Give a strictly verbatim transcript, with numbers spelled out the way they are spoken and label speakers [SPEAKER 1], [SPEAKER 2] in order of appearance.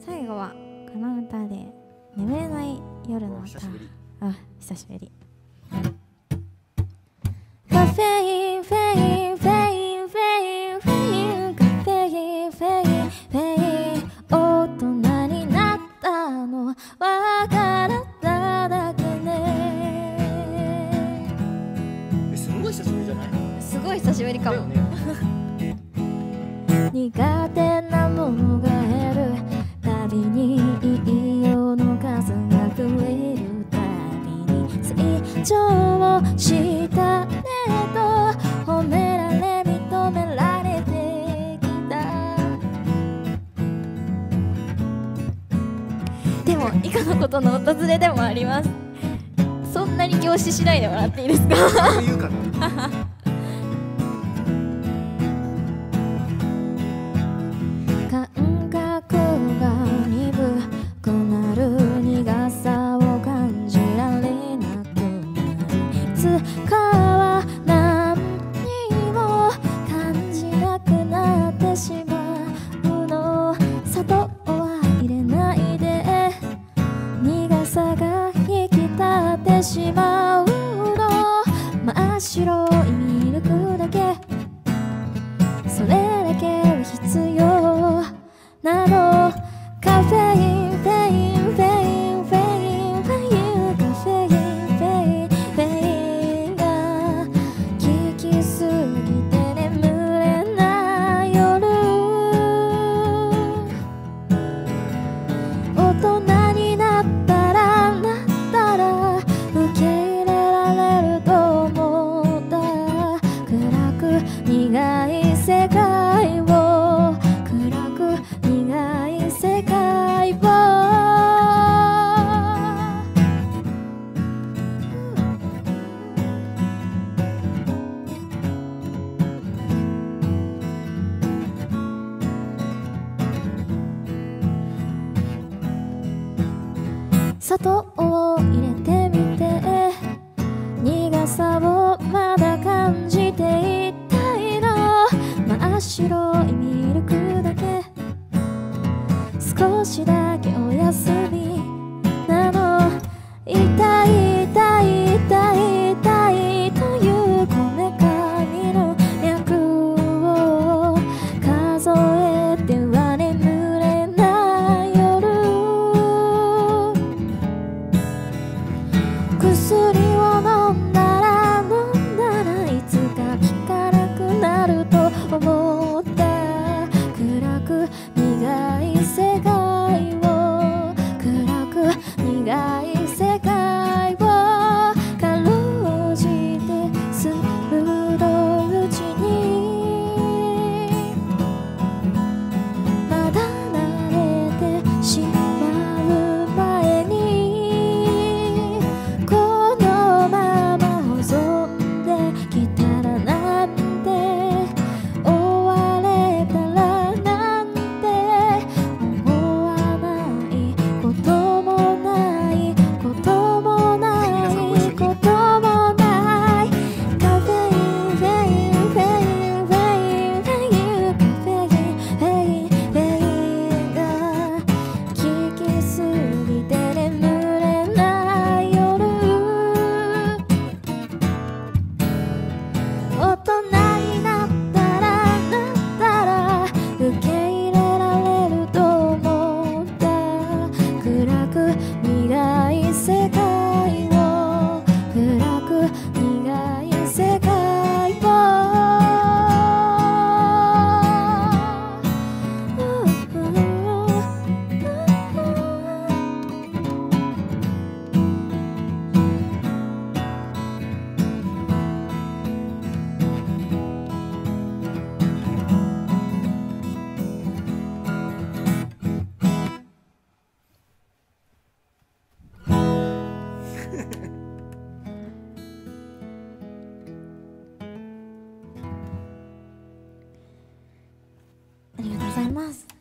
[SPEAKER 1] 最後はこの歌で眠れない夜の歌。
[SPEAKER 2] 久しぶり。
[SPEAKER 1] あ、久しぶり。カフェインフェインフェインフェインフェインカフェインフェインフェイン大人になったのわからっただけね。
[SPEAKER 2] え、すんごい久しぶりじゃない？
[SPEAKER 1] すごい久しぶりかも。
[SPEAKER 2] だよね。
[SPEAKER 1] 苦手なものが減るたびにいいよの数が増えるたびに成長したねと褒められ認められてきた。でも以下のことの訪れでもあります。そんなに凝視しないでもらっていいですか？
[SPEAKER 2] そう言うかな。
[SPEAKER 1] 感覚が鈍くなる苦さを感じられなくなるいつかは何にも感じなくなってしまうの。砂糖は入れないで苦さが引き立ってしまうの。真っ白いミルクだけそれだけは必要なの。カフェインフェインフェインフェインフェインカフェインフェインフェインが効きすぎて眠れない夜。大人になったらなったら受け入れられると思った暗く苦い世界を暗く苦い世界を砂糖を入れてみて苦さをまだ感じていたいの。真っ白いミルクだけ少しだけお休みなの。痛い痛い痛い痛いというこめかみの脈を数えては眠れない夜。薬を飲んだら飲んだらいつか効かなくなると思った暗く苦い世界を暗く苦い世界をかろうじて鋭いうちにまだ慣れてしまう前にこのまま保存できたらなんて終われたらなんて思わないこともないこともないこともない。カフェインフェインフェインフェインフェインカフェインフェインフェインが効きすぎて眠れない夜。大人になったらなったら受け入れられると思った暗く苦い世界を暗く苦い世界をありがとうございます。